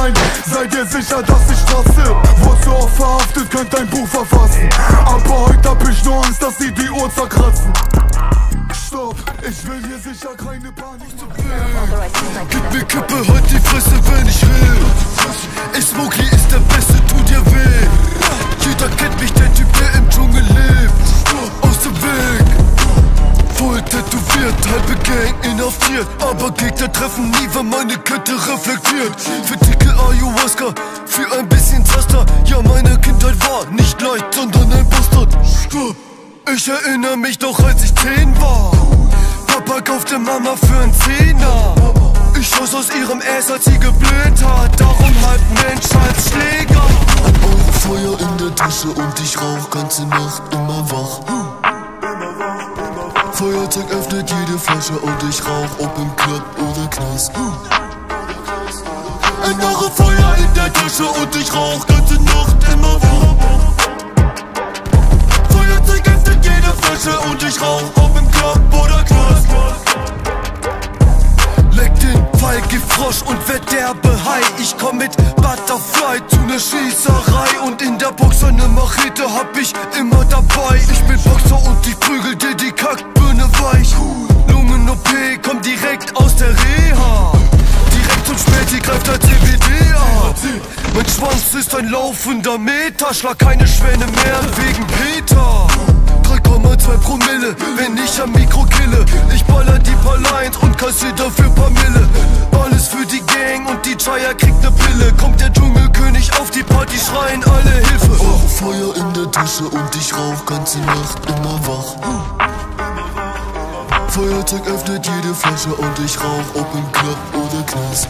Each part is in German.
sein. Sei dir sicher, dass ich rasse. Wurdest du auch verhaftet, könnt ein Buch verfassen. Aber heute hab ich nur Angst, dass sie die Uhr zerkratzen. Stopp, ich will hier sicher keine Panik. Gib mir Kippe, halt die Fresse, wenn ich will. Smokey ist der Beste, tu dir weh. Jeder kennt mich, der Typ, der im Dschungel lebt. Aus dem Weg, voll tätowiert, halbe Gang inhaftiert. Aber Gegner treffen nie, wenn meine Kette reflektiert. Für dicke Ayahuasca, für ein bisschen Zaster. Ja, meine Kindheit war nicht leicht, sondern ein Bastard. Ich erinnere mich noch, als ich 10 war. Papa kaufte Mama für einen Zehner. Ich schoss aus ihrem Ass, als sie gebläht hat. Darum halb Mensch als Schläger. Ein Euro Feuer in der Tasche und ich rauch ganze Nacht immer wach. Feuerzeug öffnet jede Flasche und ich rauch, ob im Club oder Knast. Ein Euro Feuer in der Tasche und ich rauch ganze Nacht immer wach. Feuerzeug öffnet jede Flasche und ich rauch, ob im Club oder Knast. Leck den Fall, gib Frosch und werd derbe Hai. Ich komm mit Butterfly zu ner Schießerei. Und in der Boxer ne Machete hab ich immer dabei. Ich bin Boxer und ich prügel dir die Kackbirne weich. Lungen-OP, komm direkt aus der Reha. Direkt zum Späti, greift der CBD ab. Mein Schwanz ist ein laufender Meter. Schlag keine Schwäne mehr wegen Peter. 3,2 Promille, wenn ich am Mikro kille. Ich baller die paar Lines und kassier dafür paar Mille. Alles für die Gang und die Chaya kriegt ne Pille. Kommt der Dschungelkönig auf die Party, schreien alle Hilfe. Oh, Feuer in der Tasche und ich rauch ganze Nacht immer wach. Feuerzeug öffnet jede Flasche und ich rauch, ob im Club oder Knast.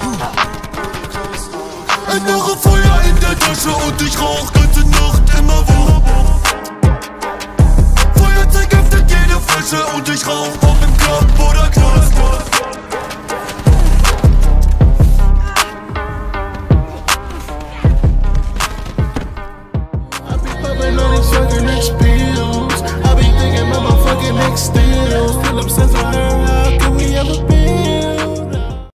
Ein Euro Feuer in der Tasche und ich rauch ganze Nacht immer wach. Feuerzeug öffnet jede Flasche und ich rauch, ob im Club oder Knast. I be poppin' on these fucking next pills. I be thinking about my fucking next deal. Still obsessed with her.